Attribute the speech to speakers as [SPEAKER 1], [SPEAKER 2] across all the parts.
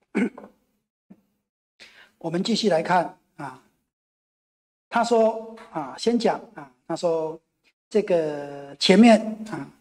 [SPEAKER 1] 我们继续来看啊，他说啊，先讲啊，他说这个前面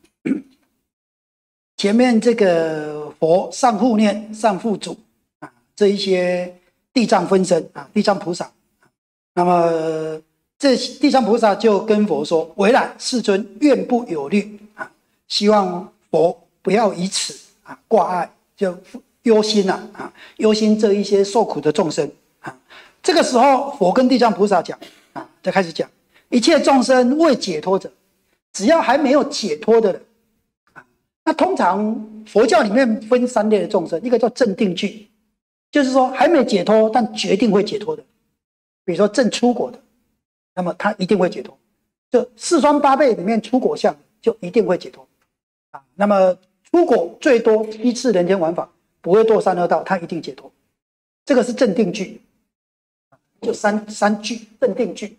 [SPEAKER 1] 这个佛上护念、上护主啊，这一些地藏分身啊，地藏菩萨，那么这地藏菩萨就跟佛说：“唯然世尊愿不有虑啊，希望佛不要以此啊挂碍，就忧心啊，忧心这一些受苦的众生啊。”这个时候，佛跟地藏菩萨讲啊，就开始讲：一切众生未解脱者，只要还没有解脱的人啊，那通常佛教里面分3类的众生，一个叫正定具，就是说还没解脱但决定会解脱的，比如说正出果的，那么他一定会解脱。就四川八辈里面出果相就一定会解脱啊。那么出果最多7次人天往返，不会堕三恶道，他一定解脱。这个是正定具。就三句正定句，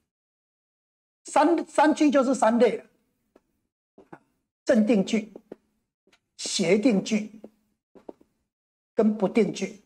[SPEAKER 1] 三句就是3类了，正定句、邪定句跟不定句。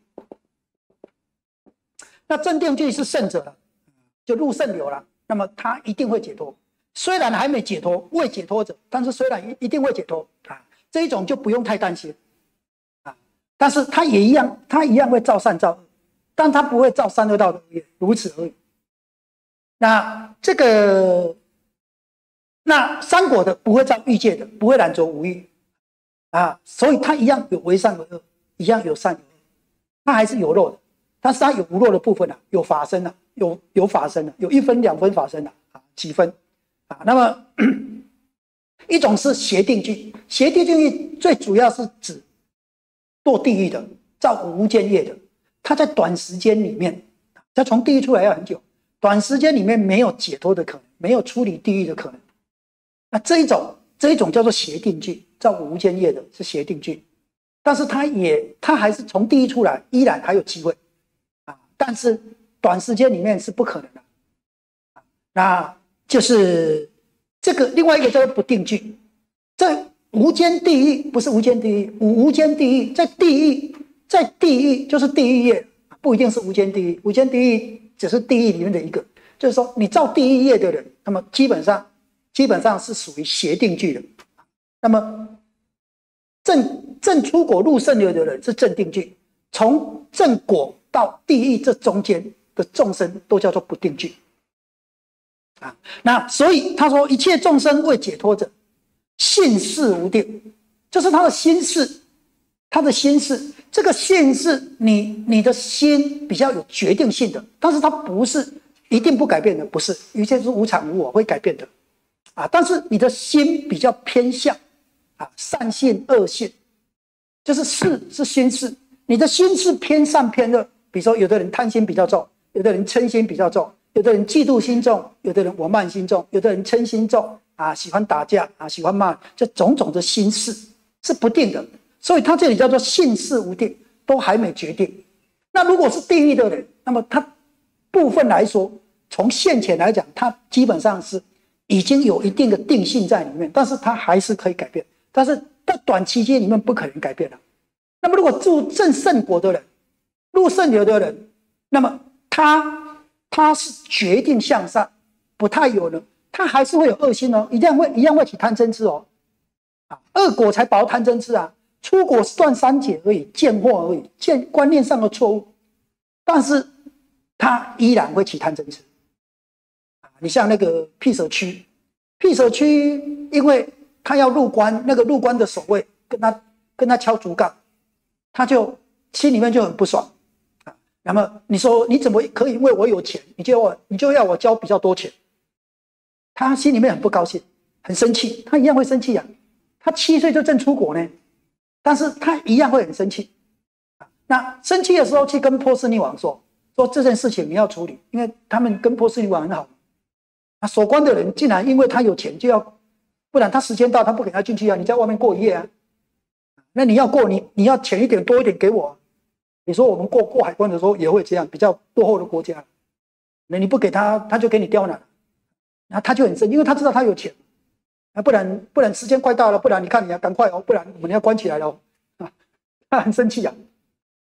[SPEAKER 1] 那正定句是圣者了，就入圣流了，那么他一定会解脱。虽然还没解脱，未解脱者，但是虽然一定会解脱啊，这一种就不用太担心啊。但是他也一样，他一样会造善造恶。但他不会造三恶道的恶业，如此而已。那这个，那三果的不会造欲界的，不会染着五欲啊，所以他一样有为善为恶，一样有善有恶，他还是有漏的，但是他有无漏的部分啊，有法身啊，有法身啊，有1分2分法身啊，几分啊？那么一种是邪定具，邪定具最主要是指堕地狱的，造无间业的。他在短时间里面，他从地狱出来要很久，短时间里面没有解脱的可能，没有出离地狱的可能。那这一种叫做邪定具，造无间业的是邪定具，但是他还是从地狱出来，依然还有机会啊，但是短时间里面是不可能的。那就是这个另外一个叫做不定具，在无间地狱不是无间地狱，无间地狱在地狱就是地狱业，不一定是无间地狱。无间地狱只是地狱里面的一个，就是说你造地狱业的人，那么基本上是属于邪定具的。那么正出果入圣流的人是正定具，从正果到地狱这中间的众生都叫做不定具啊。那所以他说，一切众生未解脱者，信事无定，就是他的心事。这个心是你的心比较有决定性的，但是它不是一定不改变的，不是，一切是无常无我，会改变的啊。但是你的心比较偏向啊，善性恶性，就是是心事，你的心是偏善偏恶。比如说，有的人贪心比较重，有的人嗔心比较重，有的人嫉妒心重，有的人我慢心重，有的人嗔心重啊，喜欢打架啊，喜欢骂，这种种的心事是不定的。所以他这里叫做信事无定，都还没决定。那如果是地狱的人，那么他部分来说，从现前来讲，他基本上是已经有一定的定性在里面，但是他还是可以改变，但是在短期间里面不可能改变了。那么如果入正圣果的人，入圣流的人，那么他是决定向善，不太有了，他还是会有恶心哦，一样会起贪嗔痴哦，恶果才保贪嗔痴啊。出果是断三解而已，见惑而已，观念上的错误，但是他依然会起贪嗔痴。你像那个辟舍区，因为他要入关，那个入关的守卫跟他敲竹杠，他就心里面就很不爽啊。那么你说你怎么可以因为我有钱，你就要我交比较多钱？他心里面很不高兴，很生气，他一样会生气啊。他7岁就正出果呢。但是他一样会很生气，那生气的时候去跟波斯匿王说这件事情你要处理，因为他们跟波斯匿王很好。守关的人竟然因为他有钱就要，不然他时间到他不给他进去啊，你在外面过1夜啊，那你要过你要钱一点多一点给我。你说我们过海关的时候也会这样，比较落后的国家，那你不给他，他就给你刁难，那他就很生气，因为他知道他有钱。不然时间快到了，不然你看你要赶快哦，不然我们要关起来了哦。他很生气啊。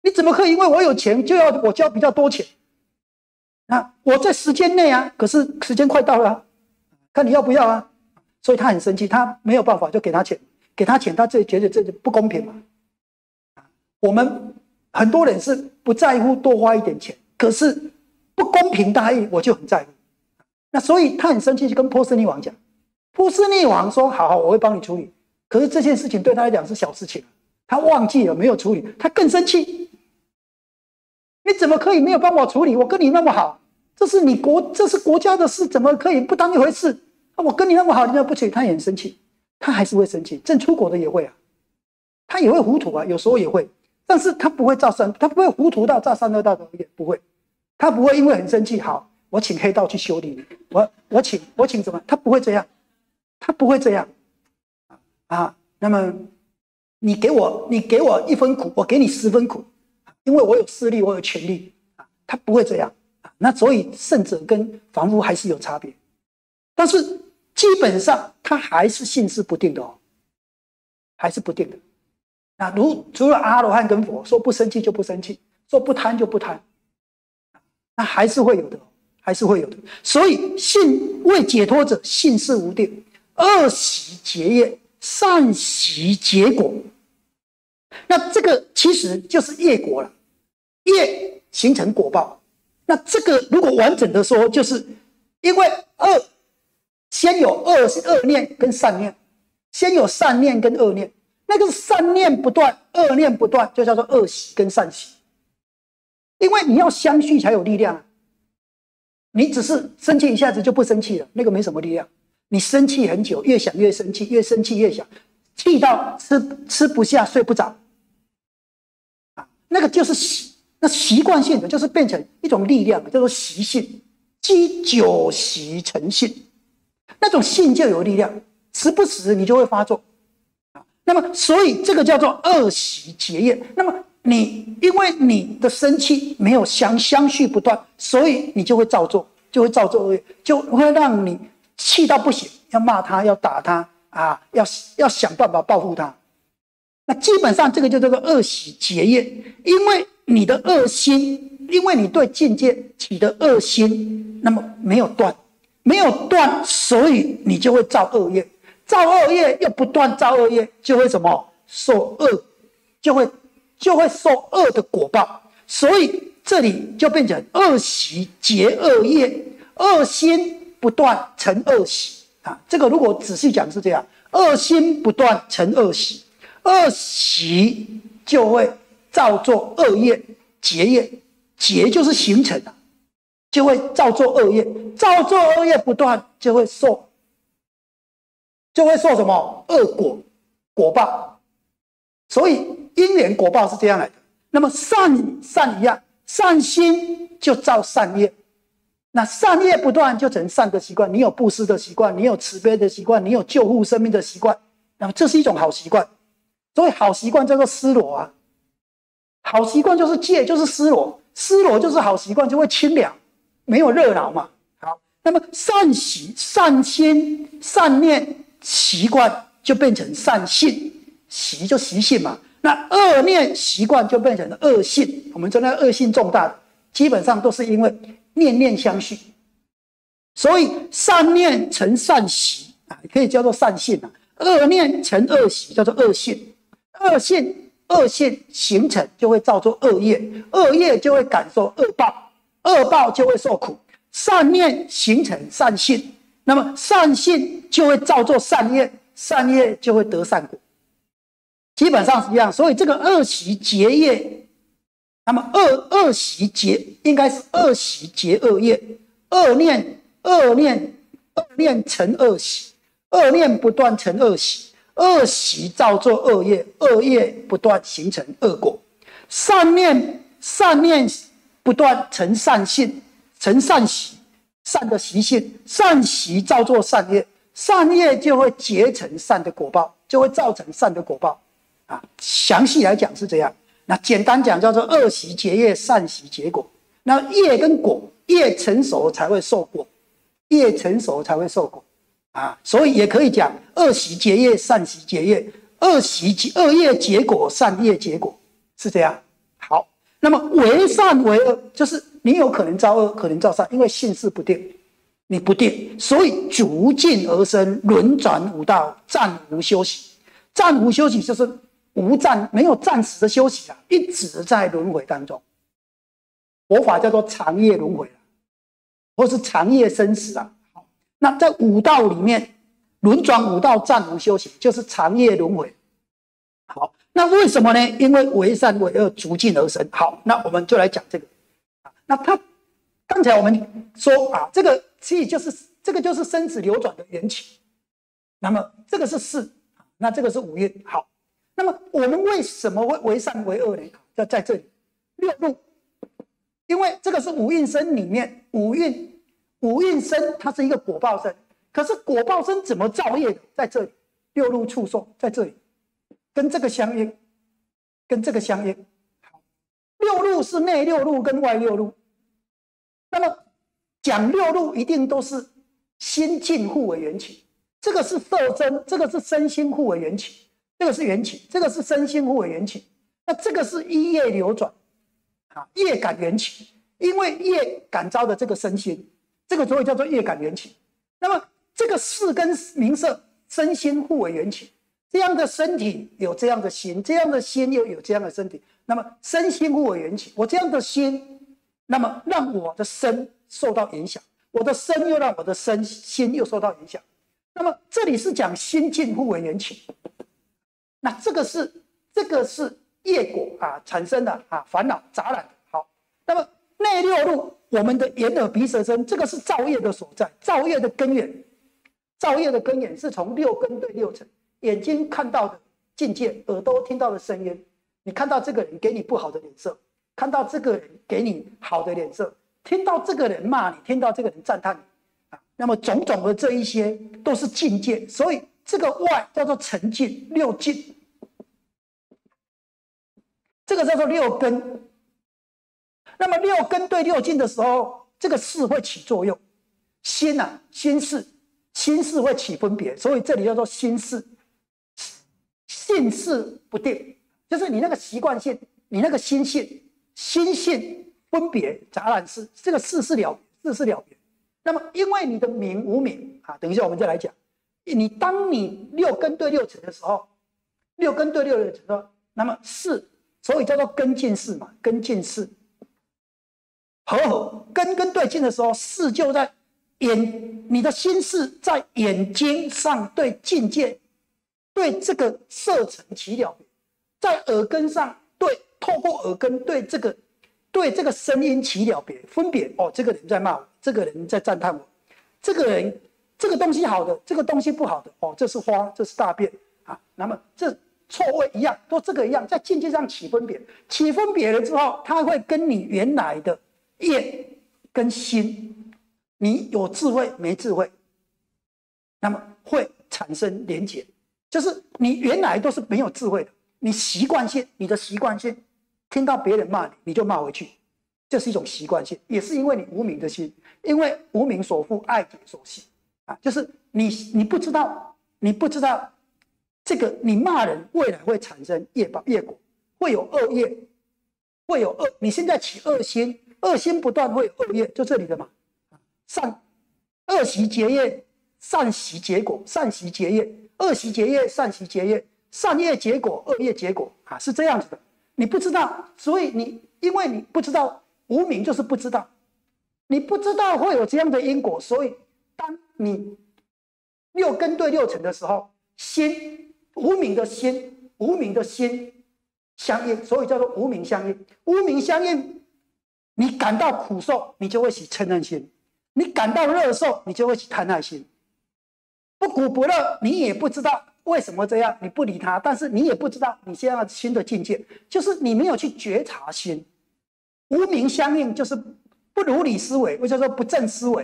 [SPEAKER 1] 你怎么可以因为我有钱就要我交比较多钱？那我在时间内啊，可是时间快到了啊，看你要不要啊。所以他很生气，他没有办法就给他钱，给他钱，他自己觉得这不公平嘛。我们很多人是不在乎多花一点钱，可是不公平待遇我就很在乎。那所以他很生气，就跟波斯匿王讲，波斯匿王说：“好，我会帮你处理。”可是这件事情对他来讲是小事情，他忘记了没有处理，他更生气。你怎么可以没有帮我处理？我跟你那么好，这是国家的事，怎么可以不当一回事？我跟你那么好，你要不处理，他也很生气，他还是会生气。正出国的也会啊，他也会糊涂啊，有时候也会，但是他不会他不会糊涂到造三恶道的，也不会，他不会因为很生气，好，我请黑道去修理你，我请什么？他不会这样，他不会这样啊。那么你给我1分苦，我给你10分苦，因为我有势力，我有权力啊，他不会这样啊。那所以圣者跟凡夫还是有差别，但是基本上他还是性质不定的哦，还是不定的。那除了阿罗汉跟佛说不生气就不生气，说不贪就不贪，那还是会有的，还是会有的。所以性为解脱者，性是无定，恶习结业，善习结果。那这个其实就是业果了，业形成果报。那这个如果完整的说，就是因为先有恶念跟善念，先有善念跟恶念，那个善念不断，恶念不断，就叫做恶习跟善习。因为你要相续才有力量啊，你只是生气一下子就不生气了，那个没什么力量。你生气很久，越想越生气，越生气越想，气到吃不下睡不着啊，那个就是习惯性的，就是变成一种力量，叫做习性，积久习成性。那种性就有力量，时不时你就会发作啊。那么，所以这个叫做恶习结业。那么因为你的生气没有相续不断，所以你就会造作，恶业，就会让你气到不行，要骂他，要打他啊，要想办法报复他。那基本上这个就叫做恶习结业，因为你的恶心，因为你对境界起的恶心，那么没有断，所以你就会造恶业，造恶业又不断造恶业，就会什么受恶，就会受恶的果报。所以这里就变成恶习结恶业，恶心不断成恶习啊。这个如果仔细讲是这样，恶心不断成恶习，恶习就会造作恶业，结业，结就是形成啊。就会造作恶业，造作恶业不断，就会受什么恶果报。所以因缘果报是这样来的。那么善一样，善心就造善业，那善业不断就成善的习惯。你有布施的习惯，你有慈悲的习惯，你有救护生命的习惯，那么这是一种好习惯。所以好习惯叫做施罗啊，好习惯就是戒，就是施罗，施罗就是好习惯，就会清凉。没有热闹嘛。好，那么善习、善心、善念习惯就变成善性，习就习性嘛。那恶念习惯就变成了恶性。我们说那恶性重大的，基本上都是因为念念相续，所以善念成善习啊，可以叫做善性啊；恶念成恶习，叫做恶性。恶性形成就会造作恶业，恶业就会感受恶报。恶报就会受苦，善念形成善性，那么善性就会造作善业，善业就会得善果，基本上是一样。所以这个恶习结业，那么恶习结应该是恶习结恶业，恶念成恶习，恶念不断成恶习，恶习造作恶业，恶业不断形成恶果，善念不断成善性，成善习，善的习性，善习造作善业，善业就会结成善的果报，就会造成善的果报啊。详细来讲是这样，那简单讲叫做恶习结业，善习结果。那业跟果，业成熟才会受果，业成熟才会受果啊。所以也可以讲恶习结业，善习结业，恶业结果，善业结果，是这样。好。 那么为善为恶，就是你有可能造恶，可能造善，因为性事不定，你不定，所以逐境而生，轮转五道，暂无休息。暂无休息就是无暂，没有暂时的休息啊，一直在轮回当中。佛法叫做长夜轮回，或是长夜生死啊。那在五道里面，轮转五道，暂无休息，就是长夜轮回。好，那为什么呢？因为为善为恶，逐境而生。好，那我们就来讲这个。那他刚才我们说啊，这个其实就是生死流转的缘起。那么这个是事，那这个是五蕴。好，那么我们为什么会为善为恶呢？在这里六路，因为这个是五蕴身里面，五蕴身它是一个果报身，可是果报身怎么造业的？在这里，六路触受在这里，跟这个相应，跟这个相应。六路是内六路跟外六路，那么讲六路一定都是心境互为缘起，这个是色身，这个是身心互为缘起，这个是缘起，这个是身心互为缘起。那这个是依业流转啊，业感缘起，因为业感召的这个身心，这个所以叫做业感缘起。那么这个事跟名色身心互为缘起，这样的身体有这样的心，这样的心又有这样的身体，那么身心互为缘起。我这样的心，那么让我的身受到影响，我的身又让我的心又受到影响。那么这里是讲心境互为缘起，那这个是业果啊产生的啊烦恼杂染。好，那么内六路，我们的眼耳鼻舌身，这个是造业的所在，造业的根源。造业的根源是从六根对六尘，眼睛看到的境界，耳朵听到的声音。你看到这个人给你不好的脸色，看到这个人给你好的脸色，听到这个人骂你，听到这个人赞叹你啊，那么种种的这一些都是境界，所以这个外叫做沉境，六境。这个叫做六根。那么六根对六境的时候，这个事会起作用。心啊，心事会起分别，所以这里叫做心事。性事不定，就是你那个习惯性，你那个心性分别杂染事，这个事是了别。那么因为你的名无名啊，等一下我们再来讲。当你六根对六尘的时候，那么事，所以叫做根进事嘛，根进事。合根跟对境的时候，事就在你的心事在眼睛上对境界，对这个色尘起了别，在耳根上透过耳根对这个声音起了别，分别哦，这个人在骂我，这个人在赞叹我，这个人这个东西好的，这个东西不好的哦，这是花，这是大便啊，那么这臭味一样，都这个一样，在境界上起分别，起分别了之后，它会跟你原来的业跟心，你有智慧没智慧，那么会产生连结，就是你原来都是没有智慧的，你的习惯性，听到别人骂你，你就骂回去，这是一种习惯性，也是因为你无明的心，因为无明所缚，爱结所系啊，就是你不知道这个，你骂人未来会产生业果，会有恶业，你现在起恶心。恶心不断会有恶业，就这里的嘛，恶习结业，善习结果，善习结业，恶习结业，善习结业，善业结果，恶业结果啊，是这样子的。你不知道，所以因为你不知道，无明就是不知道，你不知道会有这样的因果，所以当你六根对六尘的时候，无明的心相应，所以叫做无明相应。无明相应。你感到苦受，你就会起嗔恨心；你感到乐受，你就会起贪爱心。不苦不乐，你也不知道为什么这样，你不理他，但是你也不知道你现在新的境界，就是你没有去觉察心。无明相应就是不如理思维，或者说不正思维。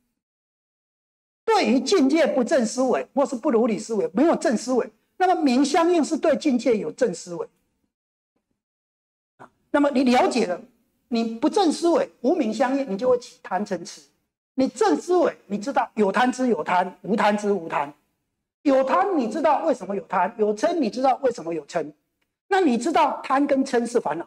[SPEAKER 1] 对于境界不正思维，或是不如理思维，没有正思维，那么明相应是对境界有正思维。那么你了解了。你不正思维，无明相应，你就会起贪嗔痴。你正思维，你知道有贪之有贪，无贪之无贪。有贪，你知道为什么有贪；有嗔，你知道为什么有嗔。那你知道贪跟嗔是烦恼，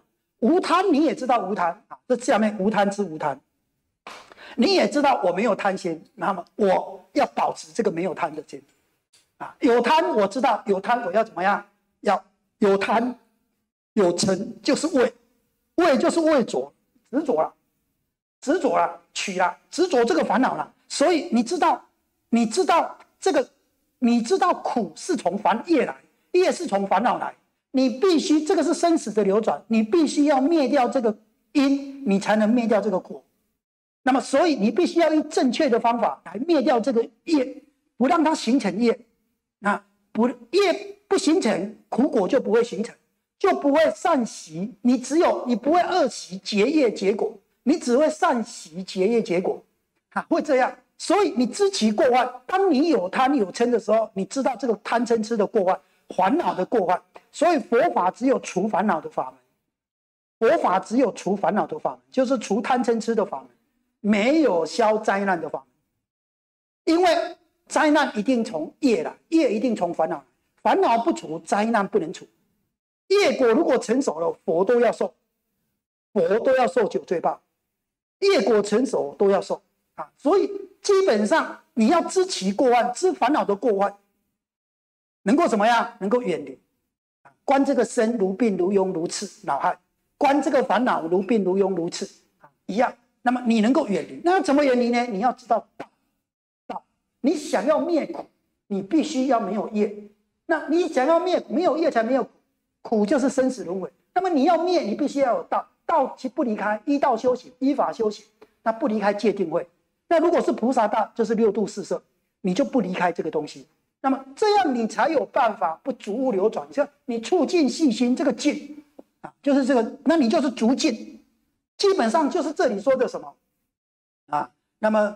[SPEAKER 1] 无贪你也知道无贪啊，这下面无贪之无贪，你也知道我没有贪心，那么我要保持这个没有贪的心啊。有贪我知道有贪我要怎么样？要有贪有嗔就是畏，畏就是畏着执着了，执着了取了执着这个烦恼了。所以你知道这个，你知道苦是从业来，业是从烦恼来。你必须这个是生死的流转，你必须要灭掉这个因，你才能灭掉这个果。那么，所以你必须要用正确的方法来灭掉这个业，不让它形成业。那业不形成，苦果就不会形成，就不会善习。你不会恶习结业结果，你只会善习结业结果，会这样。所以你知其过患，当你有贪有嗔的时候，你知道这个贪嗔痴的过患，烦恼的过患。所以佛法只有除烦恼的法门，佛法只有除烦恼的法门，就是除贪嗔痴的法门，没有消灾难的法门。因为灾难一定从业来，业一定从烦恼来，烦恼不除，灾难不能除。业果如果成熟了，佛都要受九罪报，业果成熟都要受啊。所以基本上你要知其过患，知烦恼的过患，能够怎么样？能够远离。观这个身如病如痈如刺恼害，观这个烦恼如病如痈如刺一样。那么你能够远离，那怎么远离呢？你要知道道，你想要灭苦，你必须要没有业。那你想要灭没有业才没有苦，苦就是生死轮回。那么你要灭，你必须要有道，道其不离开依道修行，依法修行，那不离开戒定慧。那如果是菩萨道，就是六度四摄，你就不离开这个东西。那么这样你才有办法不逐物流转，你促进细心这个静啊，就是这个，那你就是逐静，基本上就是这里说的什么啊？那么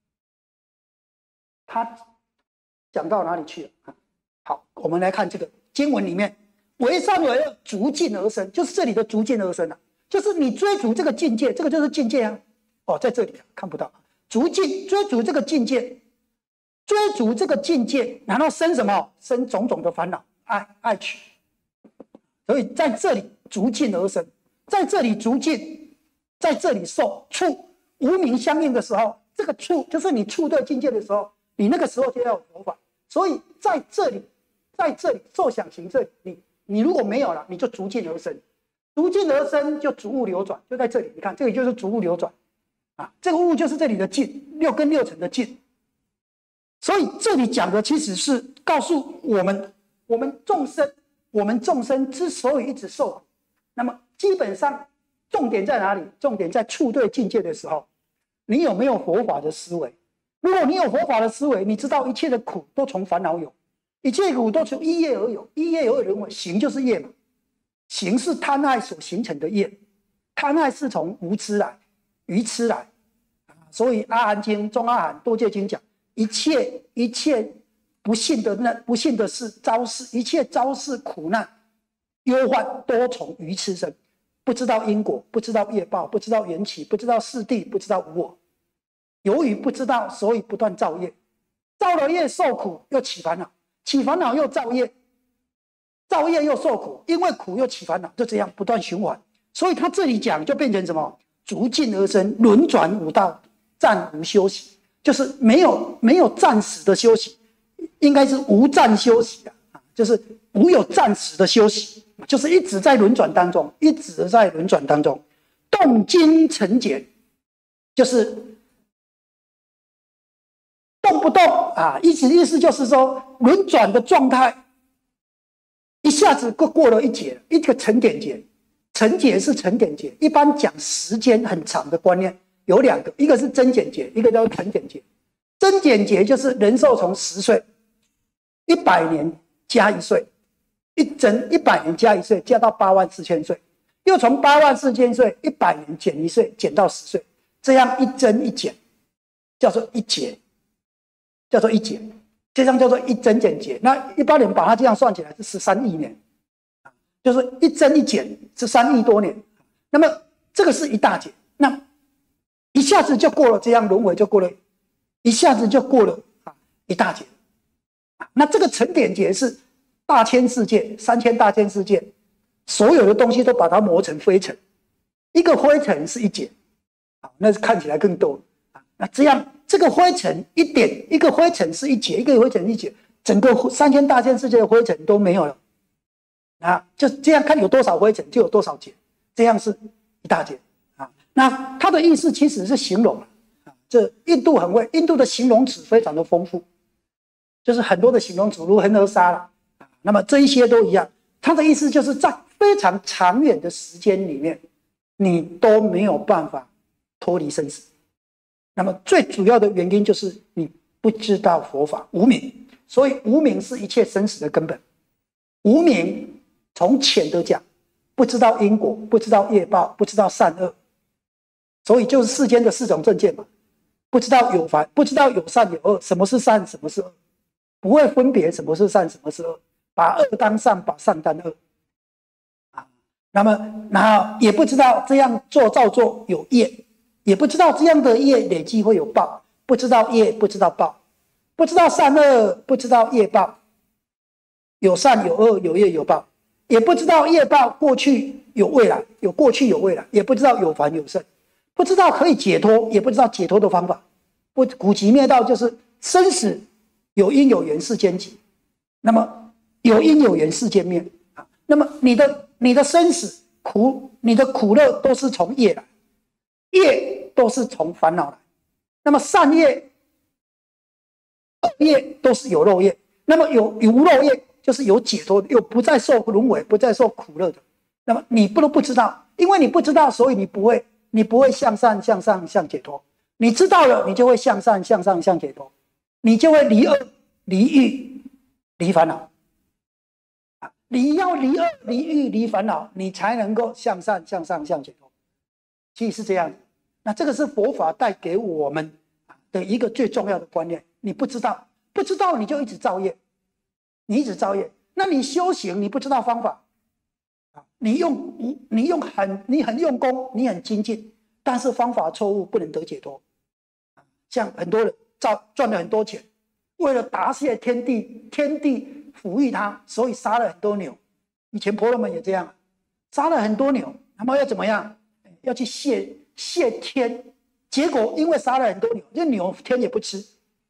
[SPEAKER 1] 他讲到哪里去了？好，我们来看这个经文里面，为善为恶，逐境而生，就是这里的逐境而生啊，就是你追逐这个境界，这个就是境界啊。哦，在这里看不到，逐境追逐这个境界。追逐这个境界，然后生什么？生种种的烦恼，爱取。所以在这里逐境而生，在这里逐境，在这里受触无明相应的时候，这个触就是你触对境界的时候，你那个时候就要有佛法。所以在这里受想行这里，你如果没有了，你就逐境而生，逐境而生就逐物流转，就在这里。你看，这里就是逐物流转啊，这个物就是这里的境，六根六尘的境。所以这里讲的其实是告诉我们众生之所以一直受苦，那么基本上重点在哪里？重点在触对境界的时候，你有没有佛法的思维？如果你有佛法的思维，你知道一切的苦都从烦恼有，一切苦都从一业而有，一业而有人为行就是业嘛，行是贪爱所形成的业，贪爱是从无痴来，愚痴来，所以阿含经、中阿含、多戒经讲。一切不幸的事招事，一切招事苦难忧患都从愚痴生，不知道因果，不知道业报，不知道缘起，不知道四谛，不知道无我。由于不知道，所以不断造业，造了业受苦，又起烦恼，起烦恼又造业，造业又受苦，因为苦又起烦恼，就这样不断循环。所以他这里讲就变成什么？逐境而生，轮转五道，暂无休息。就是没有暂时的休息，应该是无暂休息的啊，就是无有暂时的休息，就是一直在轮转当中，一直在轮转当中。动经成解，就是动不动啊，意思就是说轮转的状态，一下子过了一节，一个成点节，成节是成点节，一般讲时间很长的观念。有两个，一个是增减节，一个叫成减节。增减节就是人寿从10岁，100年加1岁，一增100年加1岁，加到84000岁，又从84000岁100年减1岁，减到10岁，这样一增一减，叫做一节，叫做一节，这样叫做一增减节。那一般人把它这样算起来是13亿年，就是一增一减是3亿多年。那么这个是一大节，那一下子就过了，这样轮回就过了，一下子就过了一大节。那这个成点节是大千世界，3000大千世界，所有的东西都把它磨成灰尘， 一个灰尘是一劫，那看起来更多啊。那这样这个灰尘一个灰尘是一劫，一个灰尘是一劫，整个3000大千世界的灰尘都没有了啊。就这样看有多少灰尘就有多少劫，这样是一大劫啊。那它的意思其实是形容啊，这印度很会，印度的形容词非常的丰富，就是很多的形容词，如恒河沙了啊。那么这一些都一样，它的意思就是在非常长远的时间里面，你都没有办法脱离生死。那么最主要的原因就是你不知道佛法，无明。所以无明是一切生死的根本。无明从浅的讲，不知道因果，不知道业报，不知道善恶，所以就是世间的4种正见嘛。不知道有烦，不知道有善有恶，什么是善，什么是恶，不会分别什么是善，什么是恶，把恶当善，把善当恶。那么，然后也不知道这样做照做有业，也不知道这样的业累积会有报，不知道业，不知道报，不知道善恶，不知道业报，有善有恶，有业有报，也不知道业报过去有未来，有过去有未来，也不知道有凡有圣，不知道可以解脱，也不知道解脱的方法。苦集灭道就是生死有因有缘世间集，那么有因有缘世间灭啊。那么你的生死苦，你的苦乐都是从业来，业都是从烦恼来。那么善业、恶业都是有漏业，那么有无漏业就是有解脱的，又不再受轮回，不再受苦乐的。那么你不知道，因为你不知道，所以你不会向善向上向解脱。你知道了，你就会向善向上向解脱，你就会离恶离欲离烦恼。你要离恶离欲离烦恼，你才能够向善向上向解脱。其实是这样的。那这个是佛法带给我们的一个最重要的观念。你不知道你就一直造业，你一直造业。那你修行你不知道方法，你很用功，你很精进，但是方法错误，不能得解脱。像很多人赚了很多钱，为了答谢天地抚育他，所以杀了很多牛。以前婆罗门也这样，杀了很多牛，那么要怎么样？要去谢天。结果因为杀了很多牛，这牛天也不吃，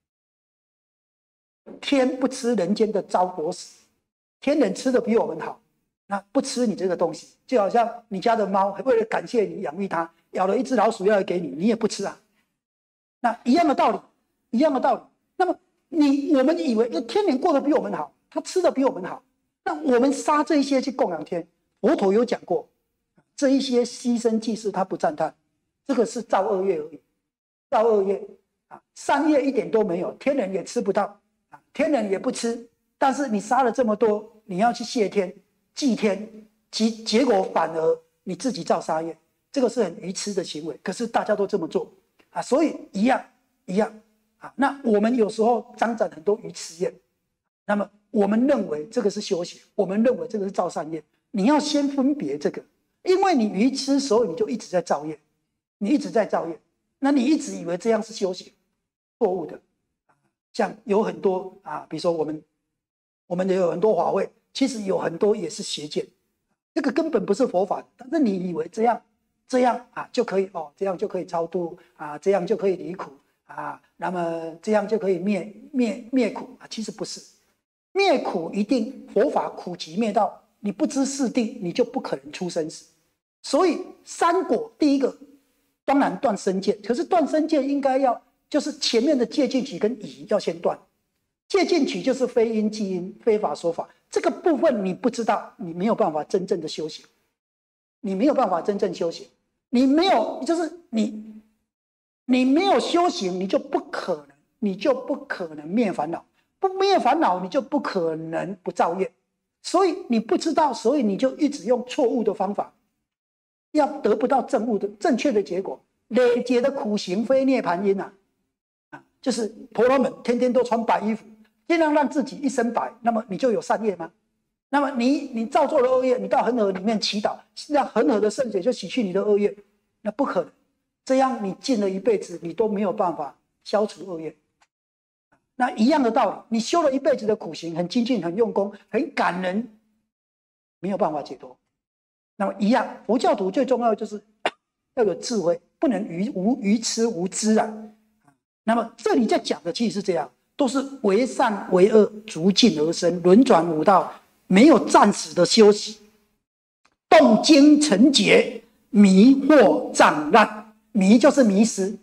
[SPEAKER 1] 天不吃人间的糟果死，天人吃的比我们好，那不吃你这个东西，就好像你家的猫为了感谢你养育它，咬了一只老鼠要来给你，你也不吃啊。那一样的道理，一样的道理。那么我们以为天人过得比我们好，他吃的比我们好，那我们杀这一些去供养天。佛陀有讲过，这一些牺牲祭祀他不赞叹，这个是造恶业而已，造恶业善业一点都没有，天人也吃不到天人也不吃。但是你杀了这么多，你要去谢天祭天，结果反而你自己造杀业，这个是很愚痴的行为。可是大家都这么做所以一样那我们有时候沾染很多愚痴业，那么我们认为这个是修行，我们认为这个是造善业。你要先分别这个，因为你愚痴，所以你就一直在造业，你一直在造业，那你一直以为这样是修行，错误的。像有很多比如说我们也有很多法会，其实有很多也是邪见，这个根本不是佛法，但是你以为这样就可以这样就可以超度这样就可以离苦那么这样就可以灭苦其实不是。灭苦一定佛法苦集灭道，你不知四谛，你就不可能出生死。所以三果第一个当然断身见，可是断身见应该就是前面的戒禁取跟疑要先断。戒禁取就是非因即因，非法说法，这个部分你不知道，你没有办法真正的修行，你没有办法真正修行，你没有就是你没有修行，你就不可能灭烦恼，不灭烦恼，你就不可能不造业。所以你不知道，所以你就一直用错误的方法，要得不到正确的结果。累劫的苦行非涅槃因就是婆罗门天天都穿白衣服，尽量让自己一身白，那么你就有善业吗？那么你造作了恶业，你到恒河里面祈祷，让恒河的圣水就洗去你的恶业，那不可能。这样你尽了一辈子，你都没有办法消除恶业。那一样的道理，你修了一辈子的苦行，很精进，很用功，很感人，没有办法解脱。那么一样，佛教徒最重要的就是要有智慧，不能愚痴无知啊。那么这里在讲的其实是这样，都是为善为恶，逐境而生，轮转五道，没有暂时的休息。动经成劫，迷惑障乱，迷就是迷失，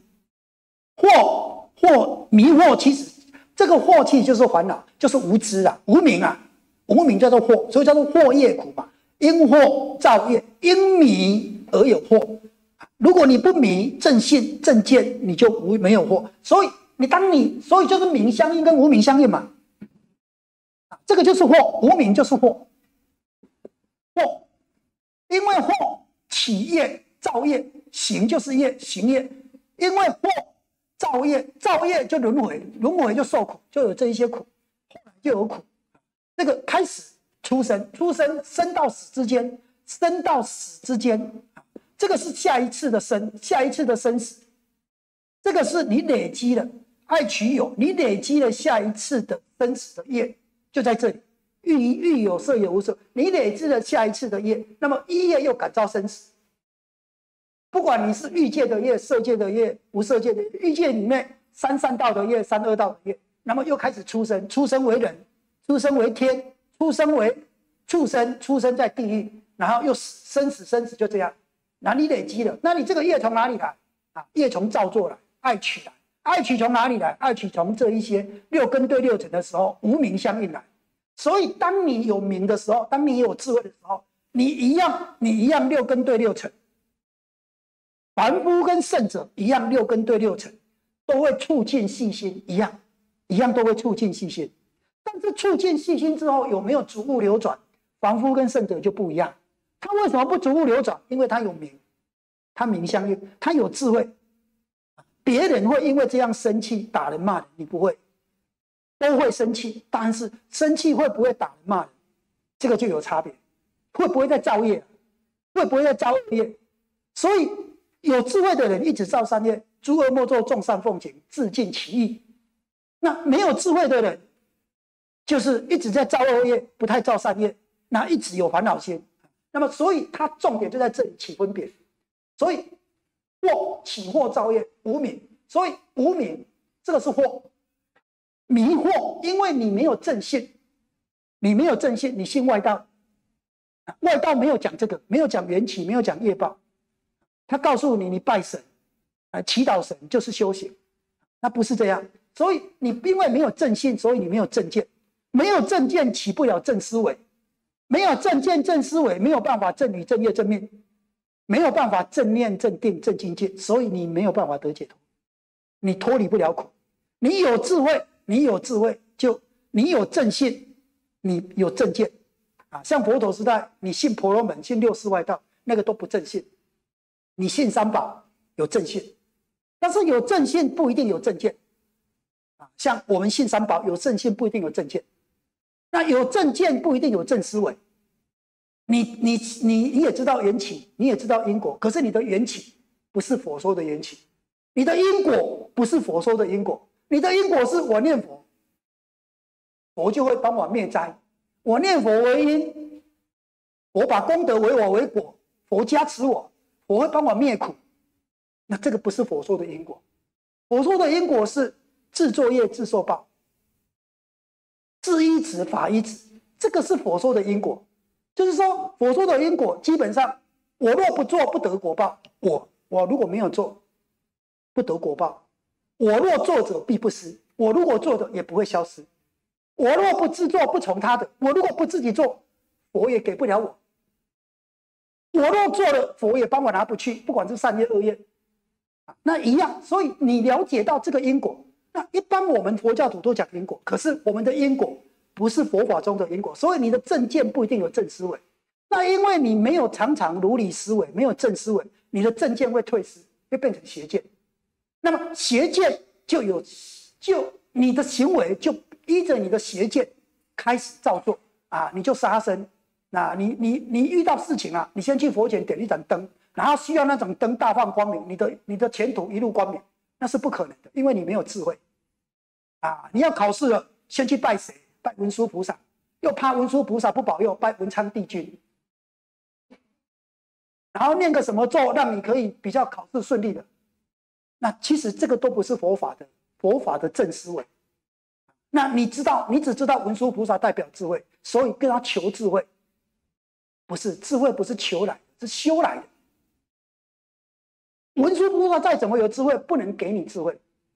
[SPEAKER 1] 迷惑，其实这个惑其实就是烦恼，就是无知啊，无明啊，无明叫做惑，所以叫做惑业苦嘛。因惑造业，因迷而有惑。如果你不迷正信正见，你就没有惑。所以就是明相应跟无明相应嘛。这个就是惑，无明就是惑。惑，因为惑起业造业，行就是业，行业。因为惑造业，造业就轮回，轮回就受苦，就有这一些苦，后来就有苦。这个开始出生，生到死之间，这个是下一次的生死，这个是你累积了爱取有，你累积了下一次的生死的业，就在这里。欲有色有无色，你累积了下一次的业，那么一业又感召生死。不管你是欲界的业、色界的业、无色界的业，欲界里面三善道的业、三恶道的业，那么又开始出生，出生为人，出生为天，出生为畜生，出生在地狱，然后又生死就这样。那你累积了，那你这个业从哪里来啊？业从造作来，爱取来，爱取从哪里来？爱取从这一些六根对六尘的时候，无明相应来。所以当你有明的时候，当你有智慧的时候，你一样六根对六尘。凡夫跟圣者一样，六根对六尘都会促进细心，一样都会促进细心。但是促进细心之后，有没有逐物流转？凡夫跟圣者就不一样。他为什么不逐物流转？因为他有明，他明相应，他有智慧。别人会因为这样生气打人骂人，你不会，都会生气，但是生气会不会打人骂人，这个就有差别。会不会再造业？会不会再造恶业？所以有智慧的人一直造善业，诸恶莫作，众善奉行，自尽其意。那没有智慧的人，就是一直在造恶业，不太造善业，那一直有烦恼心。那么，所以他重点就在这里起分别。所以惑起惑造业，无明。所以无明这个是惑，迷惑，因为你没有正信，你信外道，外道没有讲这个，没有讲缘起，没有讲业报，他告诉你，你拜神，祈祷神就是修行，那不是这样。所以你因为没有正信，所以你没有正见，没有正见起不了正思维，没有正见正思维，没有办法正语正业正命，没有办法正念正定正精进，所以你没有办法得解脱，你脱离不了苦。你有智慧，就你有正信，你有正见啊。像佛陀时代，你信婆罗门，信六世外道，那个都不正信。你信三宝有正信，但是有正信不一定有正见啊。像我们信三宝有正信不一定有正见，那有正见不一定有正思维。你也知道缘起，你也知道因果，可是你的缘起不是佛说的缘起，你的因果不是佛说的因果，你的因果是我念佛，佛就会帮我灭灾，我念佛为因，我把功德为我为果，佛加持我，佛会帮我灭苦。那这个不是佛说的因果，佛说的因果是自作业自受报，自依止法依止，这个是佛说的因果。就是说佛说的因果基本上，我若不做不得果报，我如果没有做不得果报，我若做者必不失，我如果做的也不会消失，我若不自作不从他的，我如果不自己做，佛也给不了我，我若做了，佛也帮我拿不去，不管是善业恶业，那一样。所以你了解到这个因果，那一般我们佛教徒都讲因果，可是我们的因果不是佛法中的因果，所以你的正见不一定有正思维。那因为你没有常常如理思维，没有正思维，你的正见会退失，会变成邪见。那么邪见就你的行为就依着你的邪见开始造作啊，你就杀生。那你遇到事情啊，你先去佛前点一盏灯，然后需要那种灯大放光明，你的前途一路光明，那是不可能的，因为你没有智慧啊。你要考试了，先去拜谁？拜文殊菩萨，又怕文殊菩萨不保佑，拜文昌帝君。 然后念个什么咒，让你可以比较考试顺利的。那其实这个都不是佛法的正思维。那你只知道文殊菩萨代表智慧，所以跟他求智慧，不是智慧，不是求来的，是修来的。文殊菩萨再怎么有智慧，不能给你智慧；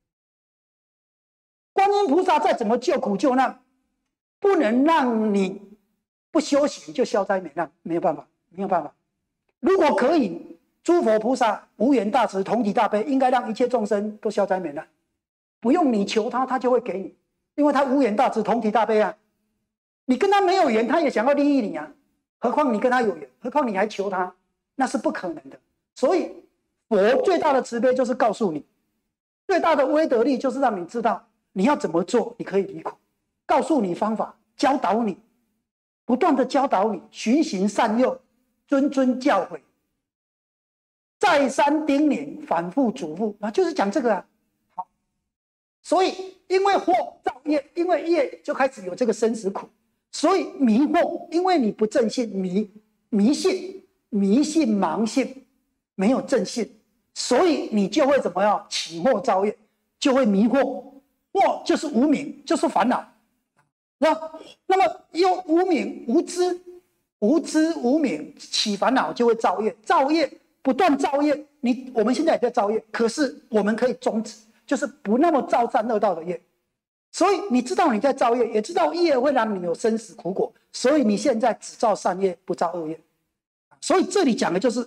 [SPEAKER 1] 观音菩萨再怎么救苦救难，不能让你不修行就消灾免难，没有办法，没有办法。如果可以，诸佛菩萨无缘大慈，同体大悲，应该让一切众生都消灾免难，不用你求他，他就会给你，因为他无缘大慈，同体大悲啊。你跟他没有缘，他也想要利益你啊，何况你跟他有缘，何况你还求他，那是不可能的。所以佛最大的慈悲就是告诉你，最大的威德力就是让你知道你要怎么做，你可以离苦，告诉你方法，教导你，不断的教导你，循循善诱，谆谆教诲，再三叮咛，反复嘱咐啊，就是讲这个啊。好，所以因为祸造业，因为业就开始有这个生死苦，所以迷惑，因为你不正信，迷信盲信，没有正信，所以你就会怎么样起惑造业，就会迷惑，惑就是无明，就是烦恼。那么又无明无知无明起烦恼，就会造业，造业不断造业。我们现在也在造业，可是我们可以终止，就是不那么造善恶道的业。所以你知道你在造业，也知道业会让你有生死苦果，所以你现在只造善业，不造恶业。所以这里讲的就是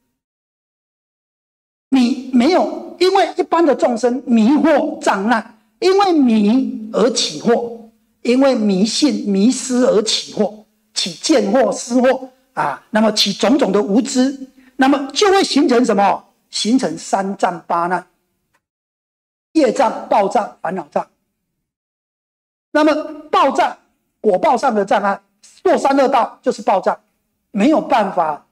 [SPEAKER 1] 你没有，因为一般的众生迷惑障难，因为迷而起惑，因为迷信迷失而起惑，起见惑思惑啊，那么起种种的无知，那么就会形成什么？形成三障八难：业障、报障、烦恼障。那么报障，果报上的障碍，堕三恶道就是报障，没有办法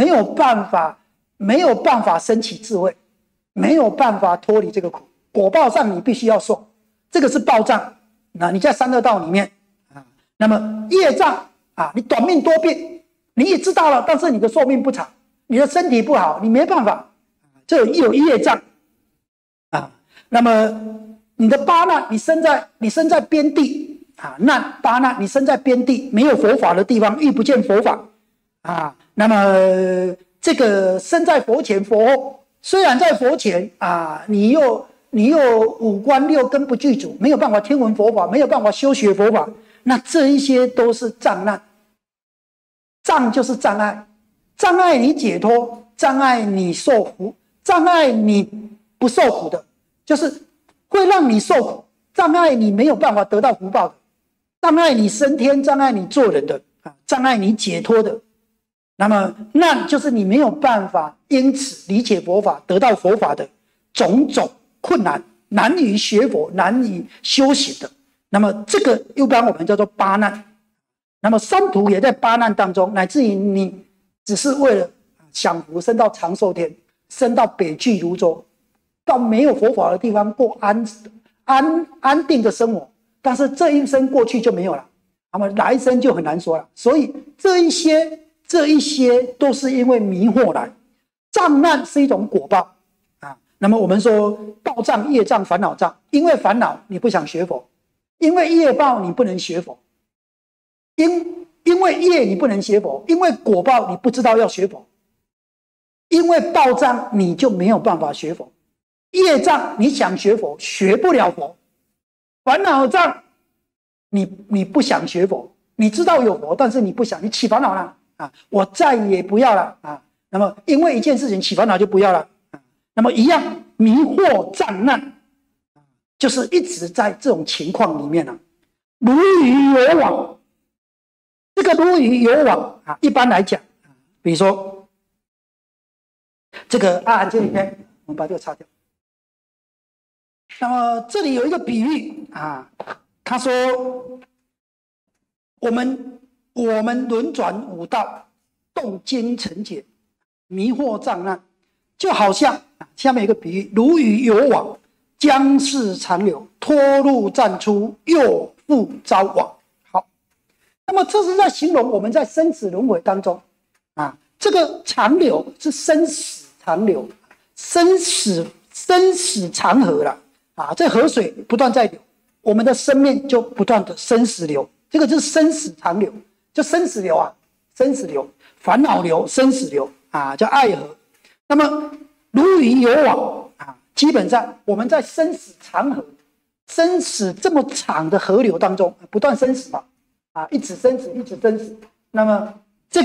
[SPEAKER 1] 升起智慧，没有办法脱离这个苦。果报上你必须要受，这个是报障。那你在三恶道里面啊，那么业障啊，你短命多病，你也知道了，但是你的寿命不长，你的身体不好，你没办法，这有业障啊。那么你的八难，你生在边地啊，八难，你生在边地，没有佛法的地方，遇不见佛法啊。那么这个生在佛前佛后，虽然在佛前啊，你又五官六根不具足，没有办法听闻佛法，没有办法修学佛法，那这一些都是障难。障就是障碍，障碍你解脱，障碍你受苦，障碍你不受苦的，就是会让你受苦，障碍你没有办法得到福报的，障碍你升天，障碍你做人的啊，障碍你解脱的。那么难就是你没有办法因此理解佛法，得到佛法的种种困难，难以学佛，难以修行的。那么这个一般我们叫做八难。那么三途也在八难当中，乃至于你只是为了享福，升到长寿天，升到北俱泸州，到没有佛法的地方过安定的生活，但是这一生过去就没有了，那么来生就很难说了。所以这一些都是因为迷惑来，障难是一种果报啊。那么我们说报障、业障、烦恼障，因为烦恼你不想学佛，因为业报你不能学佛，因为业你不能学佛，因为果报你不知道要学佛，因为报障你就没有办法学佛，业障你想学佛学不了佛，烦恼障你不想学佛，你知道有佛，但是你不想，你起烦恼了啊，我再也不要了啊。那么因为一件事情起烦恼就不要了啊。那么一样迷惑障难，就是一直在这种情况里面啊，如鱼有网。这个如鱼有网啊，一般来讲，比如说这个阿含经里面，我们把这个擦掉。那么这里有一个比喻啊，他说我们轮转五道，动经成解，迷惑障难，就好像下面有一个比喻，如鱼有网，江氏长流，脱入暂出，又复招网。那么这是在形容我们在生死轮回当中啊， 这个长流是生死长流，生死长河了啊！这河水不断在流，我们的生命就不断的生死流，这个就是生死长流，就生死流啊，生死流，烦恼流，生死流啊，叫爱河。那么如鱼有往啊，基本上我们在生死长河、生死这么长的河流当中，不断生死嘛，啊，一直生死，一直生死。那么这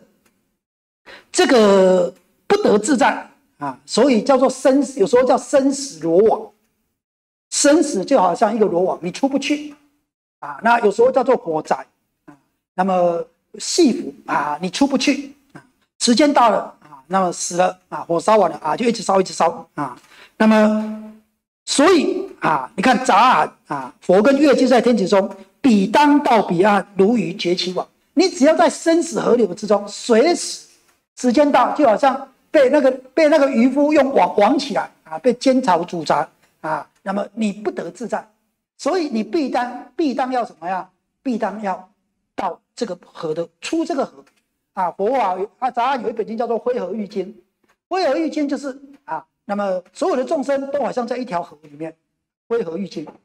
[SPEAKER 1] 个不得自在啊，所以叫做生死，有时候叫生死罗网。生死就好像一个罗网，你出不去啊。那有时候叫做火灾啊，那么细腐啊，你出不去啊。时间到了。那么死了啊，火烧完了啊，就一直烧，一直烧啊。那么，所以啊，你看杂案啊，佛跟月就在天子中，彼当到彼岸，如鱼绝其网。你只要在生死河流之中，随时时间到，就好像被那个渔夫用网起来啊，被奸巢主宰啊，那么你不得自在。所以你必当要什么呀？必当要到这个河的出这个河。啊，佛法杂案有一本经叫做《灰河喻经》，灰河喻经就是啊，那么所有的众生都好像在一条河里面，灰河喻经。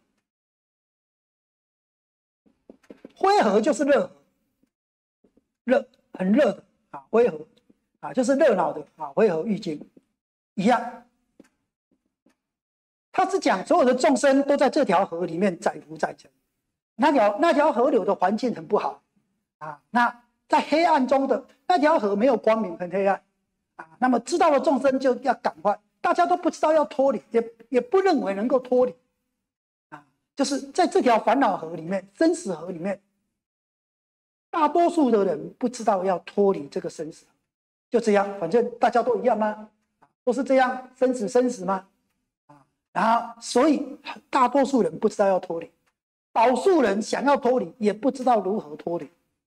[SPEAKER 1] 灰河就是热河，很热的啊，灰河啊就是热闹的啊，灰河喻经一样。他是讲所有的众生都在这条河里面载浮载沉，那条河流的环境很不好啊，那。在黑暗中的那条河没有光明，很黑暗啊。那么知道了众生就要赶快，大家都不知道要脱离，也不认为能够脱离啊。就是在这条烦恼河里面、生死河里面，大多数的人不知道要脱离这个生死，就这样，反正大家都一样吗？都是这样，生死吗？啊，然后所以大多数人不知道要脱离，少数人想要脱离，也不知道如何脱离。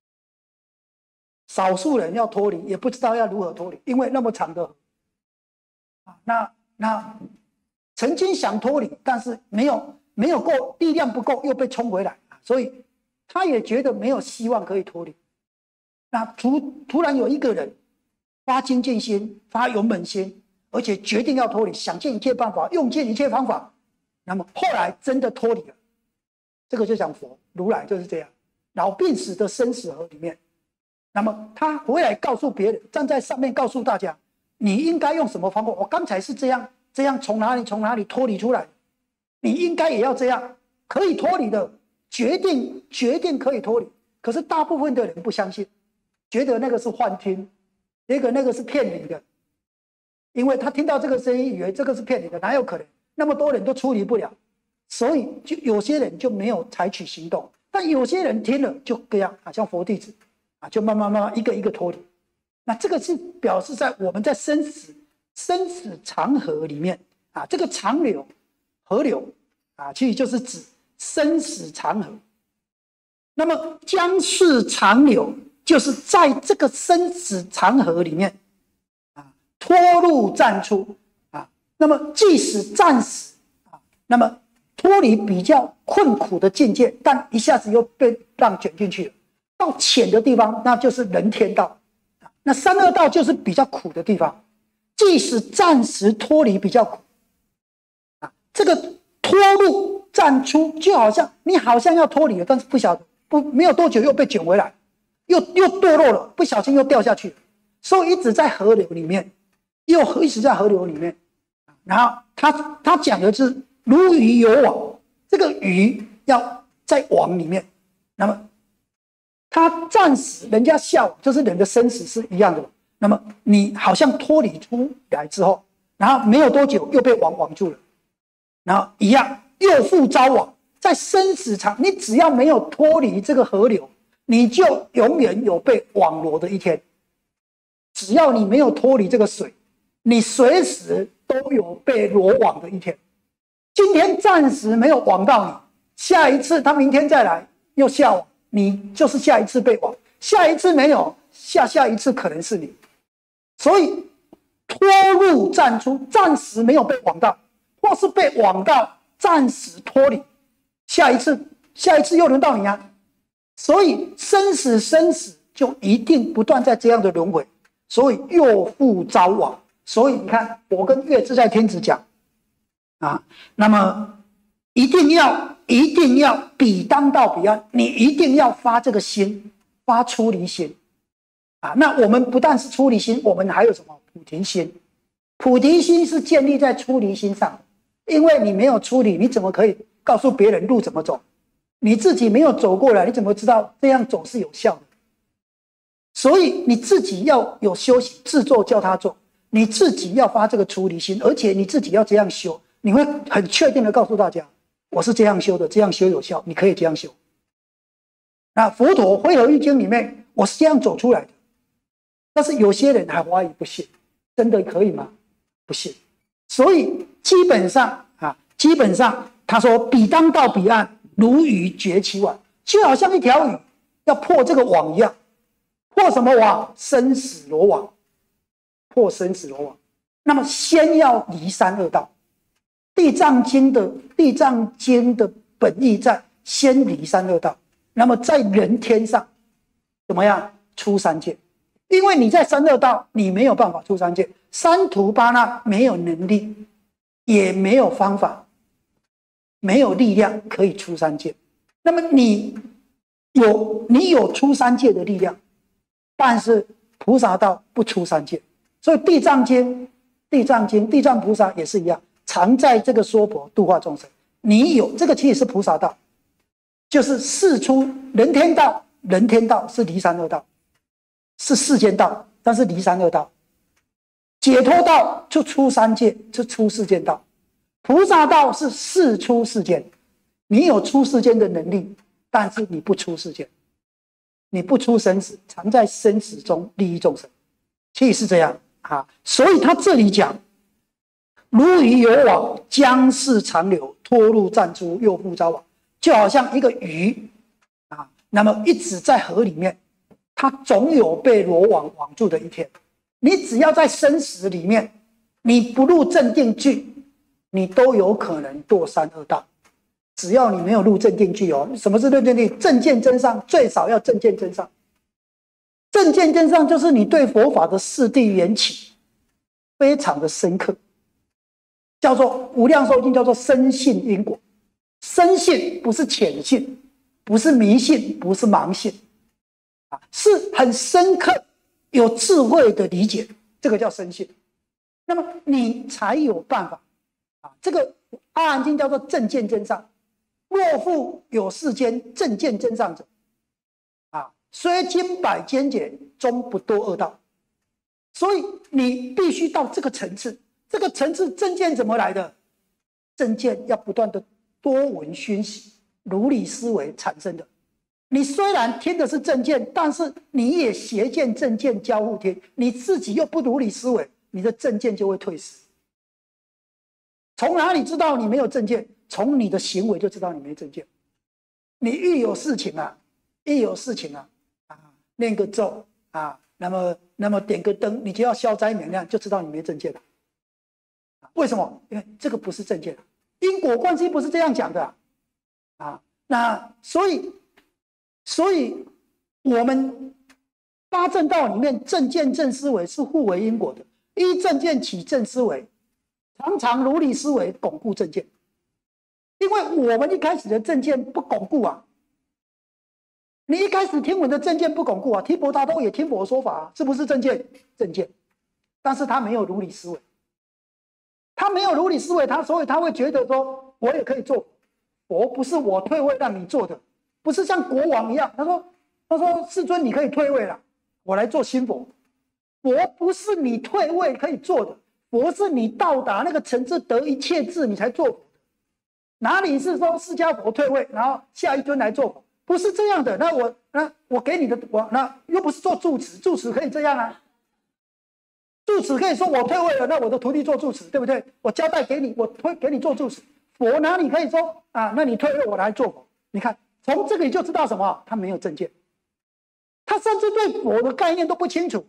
[SPEAKER 1] 少数人要脱离，也不知道要如何脱离，因为那么长的河啊，那曾经想脱离，但是没有够力量不够，又被冲回来，所以他也觉得没有希望可以脱离。那突然有一个人发精进心，发勇猛心，而且决定要脱离，想尽一切办法，用尽一切方法，那么后来真的脱离了。这个就讲佛如来就是这样，老病死的生死河里面。那么他回来告诉别人，站在上面告诉大家，你应该用什么方法？我刚才是这样从哪里脱离出来，你应该也要这样，可以脱离的，决定可以脱离。可是大部分的人不相信，觉得那个是幻听，那个是骗你的，因为他听到这个声音，以为这个是骗你的，哪有可能？那么多人都处理不了，所以就有些人就没有采取行动，但有些人听了就这样啊，像佛弟子。就慢慢一个一个脱离，那这个是表示在我们在生死长河里面啊，这个长流河流啊，其实就是指生死长河。那么将是长流，就是在这个生死长河里面啊，脱入暂出啊。那么即使暂时啊，那么脱离比较困苦的境界，但一下子又被浪卷进去了。到浅的地方，那就是人天道，那三恶道就是比较苦的地方。即使暂时脱离比较苦，啊，这个脱入暂出，就好像你好像要脱离了，但是不晓得没有多久又被卷回来，又堕落了，不小心又掉下去了，所以一直在河流里面，一直在河流里面。然后他讲的是如鱼有网，这个鱼要在网里面，那么。他暂时人家笑，就是人的生死是一样的。那么你好像脱离出来之后，然后没有多久又被网住了，然后一样又复招网。在生死场，你只要没有脱离这个河流，你就永远有被网罗的一天。只要你没有脱离这个水，你随时都有被罗网的一天。今天暂时没有网到你，下一次他明天再来又下网。你就是下一次被网，下一次没有，下一次可能是你，所以脱入暂出，暂时没有被网到，或是被网到，暂时脱离，下一次又轮到你啊！所以生死就一定不断在这样的轮回， 所以又复招往。所以你看，我跟月自在天子讲啊，那么一定要彼当到彼岸，你一定要发这个心，发出离心啊。那我们不但是出离心，我们还有什么菩提心？菩提心是建立在出离心上，因为你没有出离，你怎么可以告诉别人路怎么走？你自己没有走过来，你怎么知道这样走是有效的？所以你自己要有修行，自做叫他做，你自己要发这个出离心，而且你自己要这样修，你会很确定的告诉大家，我是这样修的，这样修有效，你可以这样修。那佛陀《会合义经》里面，我是这样走出来的，但是有些人还怀疑不信，真的可以吗？不信。所以基本上他说彼当到彼岸，如鱼绝其网，就好像一条鱼要破这个网一样。破什么网？生死罗网。破生死罗网，那么先要离三恶道。地藏经的本意在先离三恶道，那么在人天上怎么样出三界？因为你在三恶道，你没有办法出三界，三途八那没有能力，也没有方法，没有力量可以出三界。那么你有出三界的力量，但是菩萨道不出三界。所以地藏菩萨也是一样，常在这个娑婆度化众生。你有这个其实是菩萨道，就是世出人天道。人天道是离三恶道，是世间道，但是离三恶道。解脱道就出三界，就出世间道。菩萨道是世出世间，你有出世间的能力，但是你不出世间，你不出生死，常在生死中利益众生，其实是这样。所以他这里讲，如鱼有网，将逝长流，脱入暂出，又复招网，就好像一个鱼那么一直在河里面，它总有被罗网网住的一天。你只要在生死里面，你不入正定句，你都有可能堕三恶道。只要你没有入正定句哦。什么是入正定？正见真上，最少要正见真上。正见真上就是你对佛法的四谛缘起非常的深刻，叫做无量寿经叫做深信因果。深信不是浅信，不是迷信，不是盲信是很深刻有智慧的理解，这个叫深信。那么你才有办法这个阿含经叫做正见真上。若复有世间正见真上者虽经百千劫，终不堕恶道。所以你必须到这个层次。这个层次正见怎么来的？正见要不断的多闻熏习，如理思维产生的。你虽然听的是正见，但是你也邪见正见交互听，你自己又不如理思维，你的正见就会退失。从哪里知道你没有正见？从你的行为就知道你没正见。你一有事情念个咒那么点个灯，你就要消灾免难，就知道你没正见了。为什么？因为这个不是正见，因果关系不是这样讲的那所以我们八正道里面正见正思维是互为因果的，依正见起正思维，常常如理思维巩固正见。因为我们一开始的正见不巩固你一开始听闻的正见不巩固提婆达多也听佛说法是不是正见？正见，但是他没有如理思维，所以他会觉得说，我也可以做佛，不是我退位让你做的，不是像国王一样。他说世尊，你可以退位了，我来做新佛。佛不是你退位可以做的，佛是你到达那个层次得一切智你才做佛的。哪里是说释迦佛退位，然后下一尊来做佛？不是这样的。那我给你的，那又不是做住持，住持可以这样住持可以说我退位了，那我的徒弟做住持，对不对？我交代给你，我给你做住持。佛哪里可以说那你退位我来做佛？你看从这个你就知道什么？他没有正见，他甚至对佛的概念都不清楚。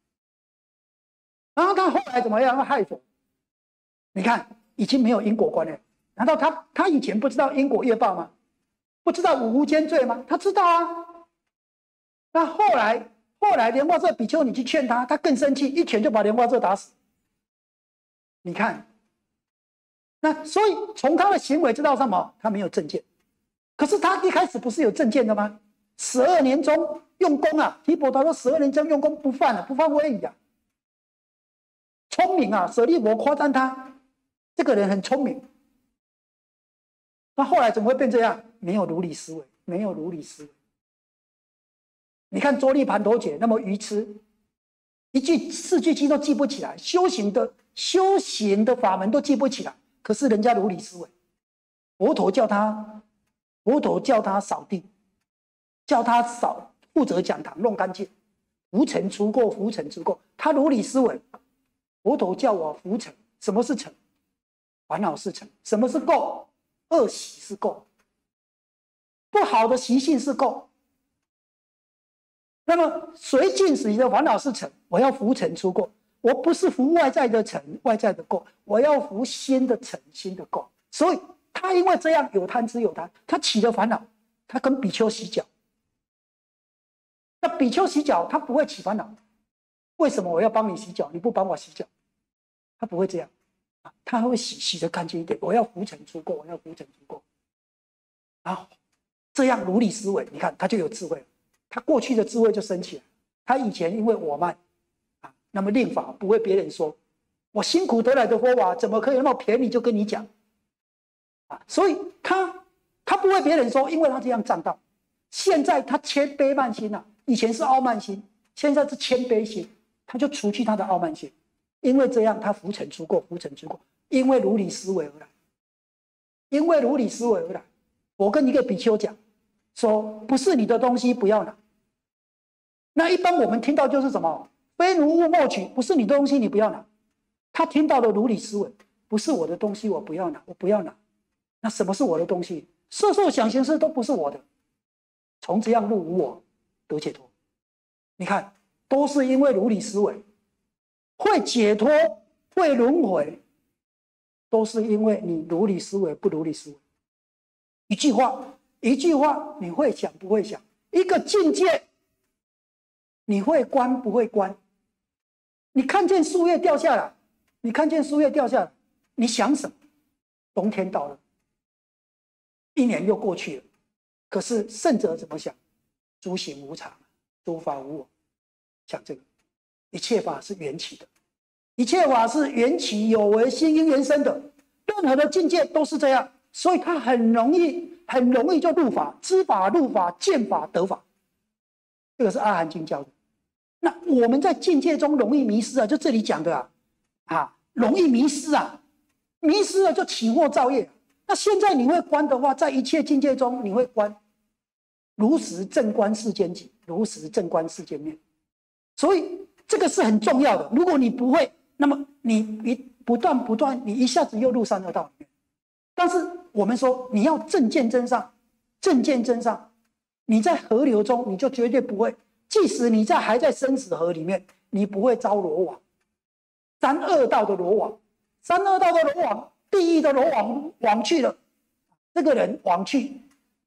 [SPEAKER 1] 然后他后来怎么样？害佛。你看已经没有因果观念。难道他以前不知道因果业报吗？不知道五无间罪吗？他知道那后后来莲花色比丘你去劝他，他更生气，一拳就把莲花色打死。你看，那所以从他的行为知道什么？他没有正见。可是他一开始不是有正见的吗？12年中用功啊，提婆达多12年中用功不犯了，不犯威仪啊，聪明啊，舍利弗夸赞他，这个人很聪明。那后来怎么会变这样？没有如理思维，没有如理思维。你看周利盘陀姐那么愚痴，4句经都记不起来，修行的法门都记不起来，可是人家如理思维。佛陀叫他扫地，叫他负责讲堂弄干净，浮尘除垢，浮尘除垢。他如理思维。佛陀叫我浮尘，什么是尘？烦恼是尘。什么是垢？恶习是垢，不好的习性是垢。那么随境使的烦恼是尘，我要浮尘除垢，我不是浮外在的尘，外在的垢，我要浮心的尘，心的垢。所以他因为这样有贪之有贪，他起了烦恼，他跟比丘洗脚。那比丘洗脚，他不会起烦恼。为什么我要帮你洗脚？你不帮我洗脚，他不会这样。他会洗得干净一点。我要浮尘除垢，我要浮尘除垢。然后这样如理思维，你看他就有智慧了。他过去的智慧就升起来。他以前因为我慢那么令法不为别人说，我辛苦得来的佛法怎么可以那么便宜就跟你讲所以他不为别人说，因为他这样占道。现在他谦卑慢心以前是傲慢心，现在是谦卑心，他就除去他的傲慢心。因为这样，他浮尘除垢，浮尘除垢，因为如理思维而来，因为如理思维而来。我跟一个比丘讲说，不是你的东西不要拿。那一般我们听到就是什么，非奴勿莫取，不是你的东西你不要拿。他听到了如理思维，不是我的东西我不要拿，我不要拿。那什么是我的东西？色受想行识都不是我的，从这样入无我，得解脱。你看，都是因为如理思维。会解脱，会轮回，都是因为你如理思维，不如理思维。一句话，你会想不会想？一个境界，你会观不会观？你看见树叶掉下来，你想什么？冬天到了，1年又过去了，可是圣者怎么想？诸行无常，诸法无我，想这个。一切法是缘起的，一切法是缘起有为心因缘生的，任何的境界都是这样，所以它很容易就入法，知法、入法、见法、得法。这个是阿含经教的。那我们在境界中容易迷失就这里讲的容易迷失迷失了就起惑造业。那现在你会观的话，在一切境界中你会观，如实正观世间己，如实正观世间面。所以这个是很重要的。如果你不会，那么你不断，你一下子又入三恶道里面。但是我们说你要正见真上，你在河流中你就绝对不会，即使你还在生死河里面，你不会遭罗网。三恶道的罗网，地狱的罗网网去了，这个人网去，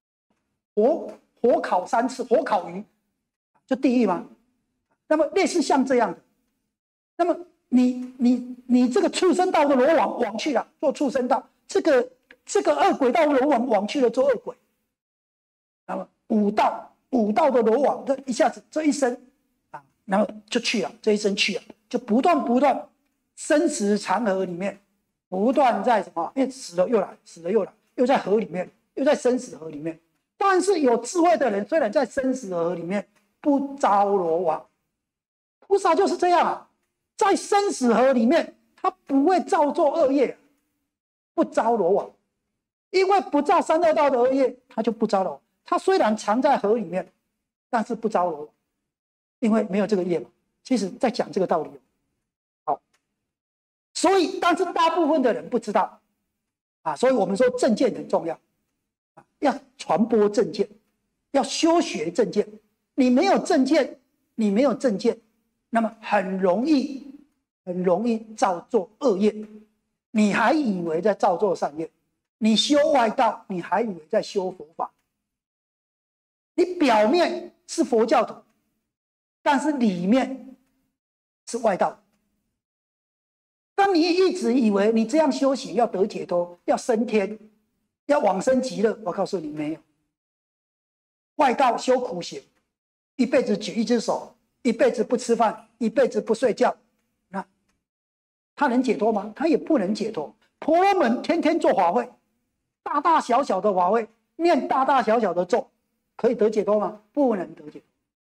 [SPEAKER 1] 火烤3次，火烤鱼，就地狱吗？那么类似像这样的，那么你这个畜生道的罗网去了，做畜生道，这个恶鬼道的罗网去了，做恶鬼。那么五道的罗网，这一下子这一生然后就去了，这一生去了，就不断生死长河里面，不断在什么？因为死了又来，又在河里面，又在生死河里面。但是有智慧的人，虽然在生死河里面不遭罗网，菩萨就是这样在生死河里面，他不会造作恶业，不遭罗网，因为不造三恶道的恶业，他就不遭罗网。他虽然藏在河里面，但是不遭罗网，因为没有这个业嘛。其实在讲这个道理。好，所以但是大部分的人不知道所以我们说正见很重要要传播正见，要修学正见。你没有正见，那么很容易造作恶业，你还以为在造作善业，你修外道，你还以为在修佛法。你表面是佛教徒， 但是里面是外道。当你一直以为你这样修行要得解脱，要升天，要往生极乐，我告诉你没有。外道修苦行，一辈子举一只手，一辈子不吃饭，一辈子不睡觉，那他能解脱吗？他也不能解脱。婆罗门天天做法会，大大小小的法会，念大大小小的咒，可以得解脱吗？不能得解脱。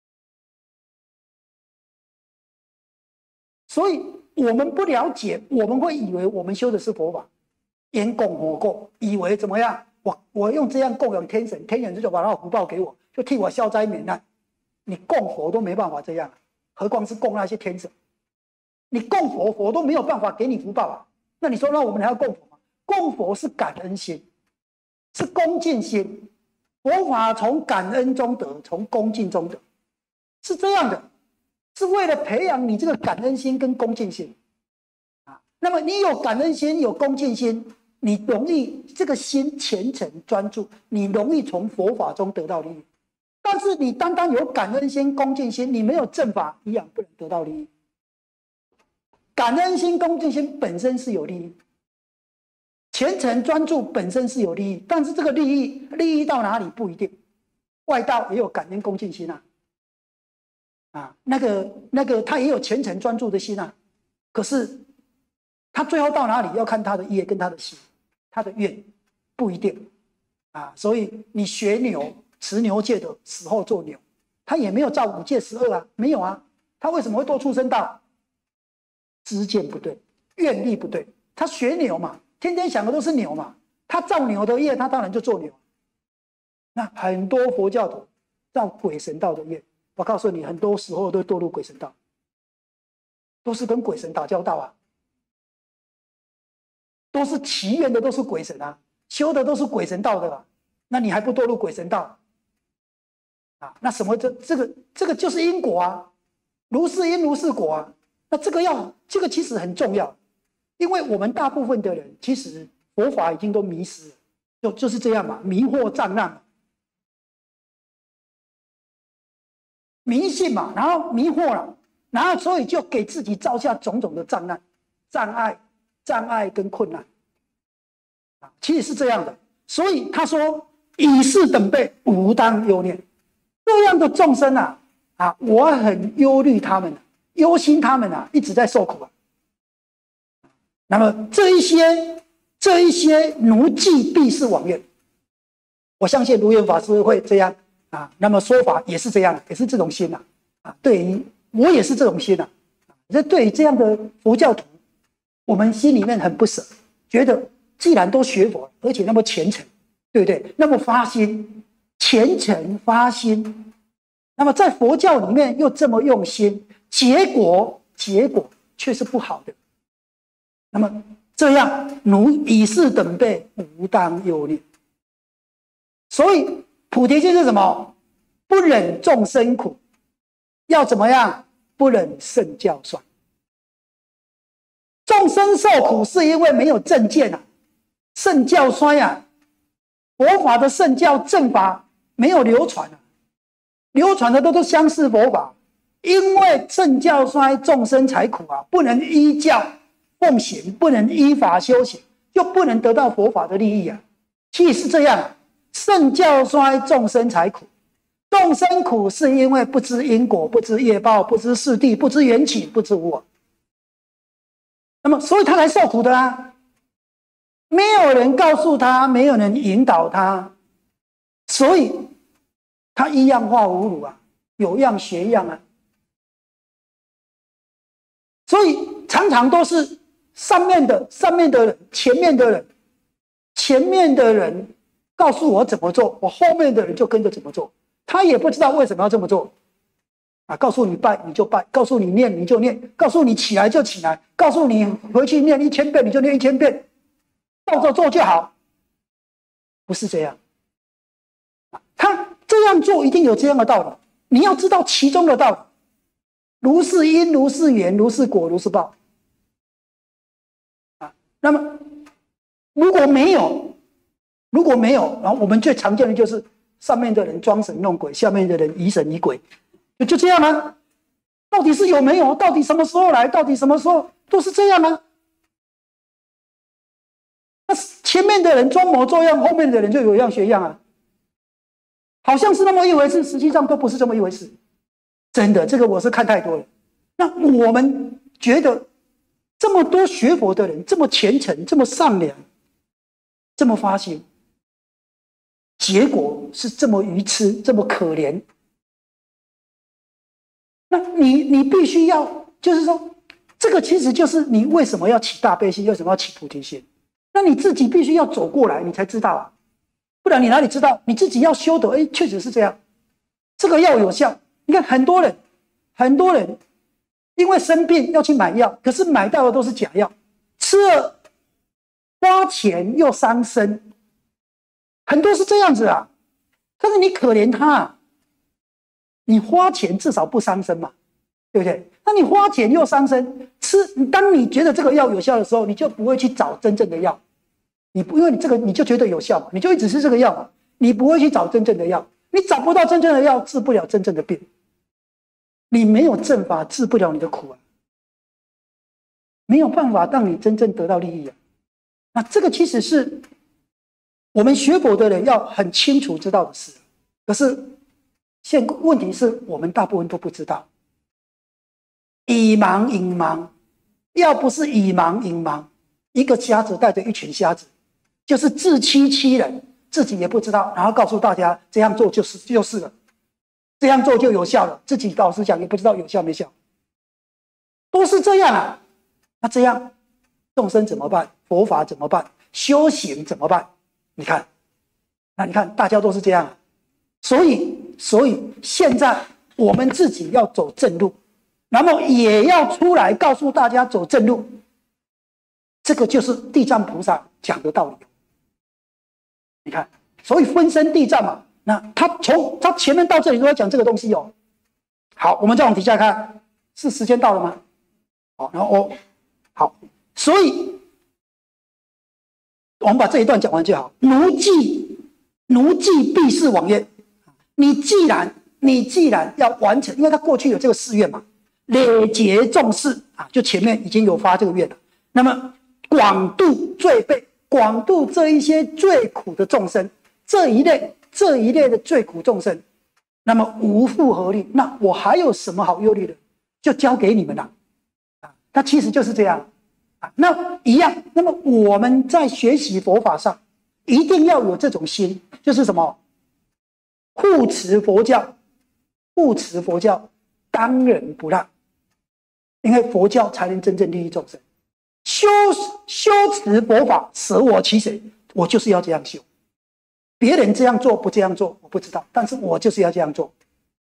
[SPEAKER 1] 所以我们不了解，我们会以为我们修的是佛法，言供火供，以为怎么样？我用这样供养天神，天神就把他的福报给我，就替我消灾免难。你供佛都没办法这样，何况是供那些天神？你供佛，佛都没有办法给你福报啊。那你说，那我们还要供佛吗？供佛是感恩心，是恭敬心。佛法从感恩中得，从恭敬中得，是这样的，是为了培养你这个感恩心跟恭敬心啊。那么你有感恩心，有恭敬心，你容易这个心虔诚专注，你容易从佛法中得到利益。但是你单单有感恩心、恭敬心，你没有正法，一样不能得到利益。感恩心、恭敬心本身是有利益，虔诚专注本身是有利益，但是这个利益到哪里不一定。外道也有感恩恭敬心那个他也有虔诚专注的心可是他最后到哪里要看他的业跟他的心，他的愿不一定所以你学牛持牛戒的死后做牛，他也没有照5戒12没有他为什么会堕畜生道？知见不对，愿力不对。他学牛嘛，天天想的都是牛嘛，他造牛的业，他当然就做牛。那很多佛教徒造鬼神道的业，我告诉你，很多时候都堕入鬼神道，都是跟鬼神打交道都是祈愿的，都是鬼神修的都是鬼神道的那你还不堕入鬼神道那什么这个就是因果如是因如是果那这个其实很重要，因为我们大部分的人其实佛法已经都迷失了，就是这样嘛，迷惑障难，迷信嘛，然后迷惑了，然后所以就给自己造下种种的障碍跟困难其实是这样的。所以他说以是等辈无当忧念，这样的众生我很忧虑他们忧心他们一直在受苦那么这一些奴妓必是枉愿，我相信如愿法师会这样那么说法也是这样，也是这种心对于我也是这种心这对于这样的佛教徒，我们心里面很不舍，觉得既然都学佛，而且那么虔诚，对不对？那么发心，虔诚发心，那么在佛教里面又这么用心，结果却是不好的。那么这样，奴以是等辈无当忧虑。所以菩提心是什么？不忍众生苦，要怎么样？不忍圣教衰。众生受苦是因为没有正见圣教衰佛法的圣教正法没有流传流传的都相似佛法，因为圣教衰，众生才苦不能依教奉行，不能依法修行，就不能得到佛法的利益其实是这样圣教衰，众生才苦。众生苦是因为不知因果，不知业报，不知四谛，不知缘起，不知无我。那么所以他才受苦的没有人告诉他，没有人引导他，所以他一样化无辱有样学样所以常常都是上面的人，前面的人告诉我怎么做，我后面的人就跟着怎么做，他也不知道为什么要这么做告诉你拜你就拜，告诉你念你就念，告诉你起来就起来，告诉你回去念1000遍你就念1000遍，照着做就好，不是这样他这样做一定有这样的道理，你要知道其中的道理，如是因，如是缘，如是果，如是报那么如果没有，然后我们最常见的就是上面的人装神弄鬼，下面的人疑神疑鬼，就这样到底是有没有？到底什么时候来？到底什么时候都是这样啊？那前面的人装模作样，后面的人就有样学样啊，好像是那么一回事，实际上都不是这么一回事。真的，这个我是看太多了。那我们觉得这么多学佛的人，这么虔诚，这么善良，这么发心，结果是这么愚痴，这么可怜。那你必须要，就是说，这个其实就是你为什么要起大悲心，为什么要起菩提心？那你自己必须要走过来，你才知道啊，不然你哪里知道？你自己要修的，哎，确实是这样，这个药有效。你看很多人因为生病要去买药，可是买到的都是假药，吃了花钱又伤身，很多是这样子啊。但是你可怜他啊，你花钱至少不伤身嘛，对不对？那你花钱又伤身，当你觉得这个药有效的时候，你就不会去找真正的药。因为你这个你就觉得有效嘛，你就一直吃这个药嘛，你不会去找真正的药，你找不到真正的药，治不了真正的病。你没有正法，治不了你的苦啊，没有办法让你真正得到利益啊。那这个其实是我们学佛的人要很清楚知道的事，可是问题是我们大部分都不知道，以盲引盲，要不是以盲引盲，一个瞎子带着一群瞎子。就是自欺欺人，自己也不知道，然后告诉大家这样做就是了，这样做就有效了，自己老实讲也不知道有效没效，都是这样啊。那这样众生怎么办？佛法怎么办？修行怎么办？你看，大家都是这样啊。所以现在我们自己要走正路，然后也要出来告诉大家走正路，这个就是地藏菩萨讲的道理。你看，所以分身地藏嘛，那他从他前面到这里都在讲这个东西哦。好，我们再往底下看，是时间到了吗？好，然后好，所以我们把这一段讲完就好。奴迹必是往愿。你既然要完成，因为他过去有这个誓愿嘛，累劫众事啊，就前面已经有发这个愿了。那么广度罪辈。广度这一些最苦的众生，这一类的最苦众生，那么无复何虑？那我还有什么好忧虑的？就交给你们了啊！那其实就是这样啊。那一样，那么我们在学习佛法上，一定要有这种心，就是什么？护持佛教，当仁不让，因为佛教才能真正利益众生。修持佛法，舍我其谁？我就是要这样修。别人这样做不这样做，我不知道，但是我就是要这样做。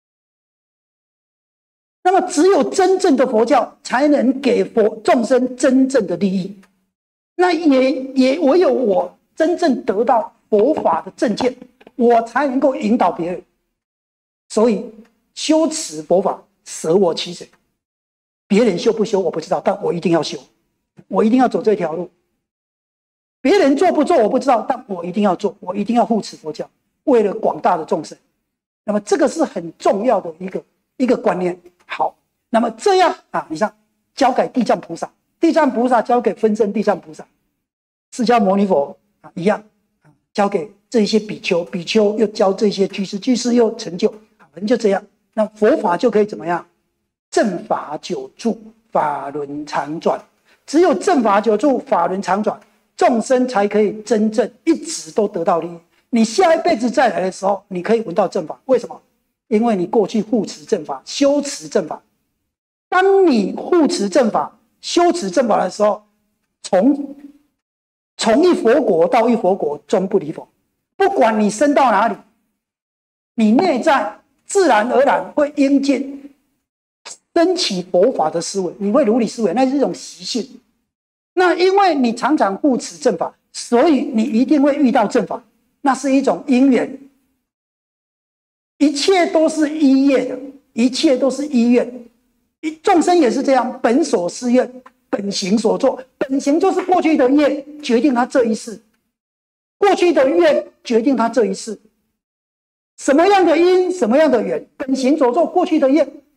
[SPEAKER 1] 那么，只有真正的佛教才能给众生真正的利益。那也唯有我真正得到佛法的正见，我才能够引导别人。所以，修持佛法，舍我其谁？别人修不修我不知道，但我一定要修。我一定要走这条路，别人做不做我不知道，但我一定要做，我一定要护持佛教，为了广大的众生。那么这个是很重要的一个观念。好，那么这样啊，你看交给地藏菩萨，地藏菩萨交给分身地藏菩萨，释迦牟尼佛啊一样啊，交给这些比丘，比丘又教这些居士，居士又成就，反正就这样。那佛法就可以怎么样？正法久住，法轮常转。只有正法久住，法轮常转，众生才可以真正一直都得到利益。你下一辈子再来的时候，你可以闻到正法。为什么？因为你过去护持正法，修持正法。当你护持正法、修持正法的时候，从一佛国到一佛国，终不离佛。不管你升到哪里，你内在自然而然会因见升起佛法的思维，你会如理思维，那是一种习性。那因为你常常护持正法，所以你一定会遇到正法，那是一种因缘。一切都是依业的，一切都是依愿。众生也是这样，本所施愿，本行所作。本行就是过去的业决定他这一世，过去的愿决定他这一世。什么样的因，什么样的缘，本行所作，过去的业。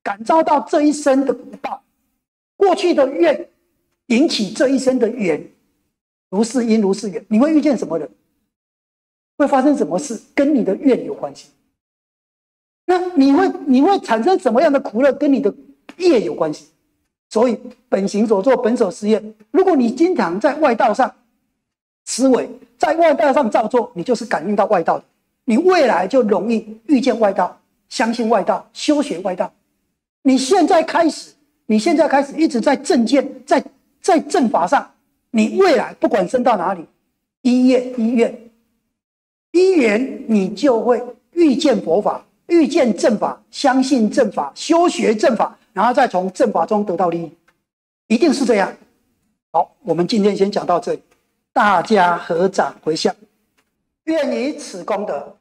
[SPEAKER 1] 感召到这一生的福报，过去的愿引起这一生的缘，如是因如是缘，你会遇见什么人？会发生什么事？跟你的愿有关系。那你会产生什么样的苦乐？跟你的业有关系。所以本行所作，本所思愿。如果你经常在外道上思维，在外道上造作，你就是感应到外道的，你未来就容易遇见外道，相信外道，修学外道。你现在开始一直在正见，在正法上，你未来不管升到哪里，依业依愿依缘，你就会遇见佛法，遇见正法，相信正法，修学正法，然后再从正法中得到利益，一定是这样。好，我们今天先讲到这里，大家合掌回向，愿以此功德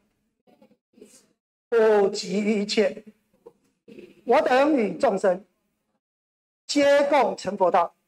[SPEAKER 1] 普及一切，我等与众生皆共成佛道。